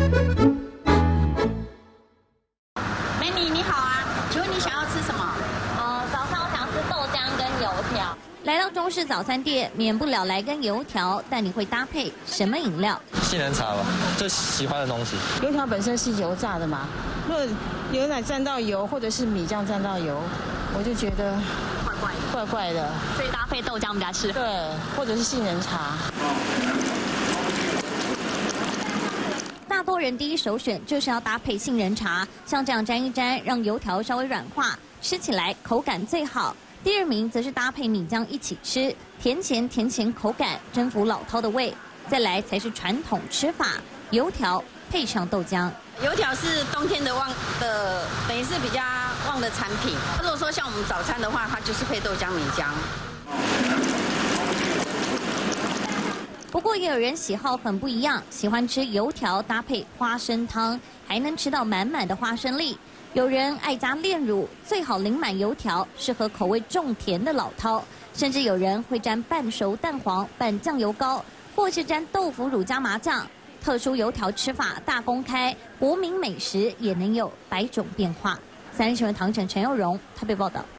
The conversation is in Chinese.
美女你好啊，请问你想要吃什么？ 早上我想吃豆浆跟油条。 来到中式早餐店，免不了来根油条，但你会搭配什么饮料？ 杏仁茶吧，最喜欢的东西。 油条本身是油炸的嘛，如果牛奶沾到油，或者是米酱沾到油，我就觉得怪怪的。 所以搭配豆浆比较适合。 对，或者是杏仁茶。 大多人第一首选就是要搭配杏仁茶，像这样沾一沾，让油条稍微软化，吃起来口感最好。第二名则是搭配米浆一起吃，甜咸口感征服老饕的胃。再来才是传统吃法，油条配上豆浆。 油条是冬天的等于是比较旺的产品。如果说像我们早餐的话，它就是配豆浆、米浆。 不过也有人喜好很不一样，喜欢吃油条搭配花生汤，还能吃到满满的花生粒。有人爱加炼乳，最好淋满油条，适合口味重甜的老饕。甚至有人会沾半熟蛋黄拌酱油膏，或是沾豆腐乳加麻酱。特殊油条吃法大公开，国民美食也能有百种变化。三立新闻唐城陈佑荣台北报道。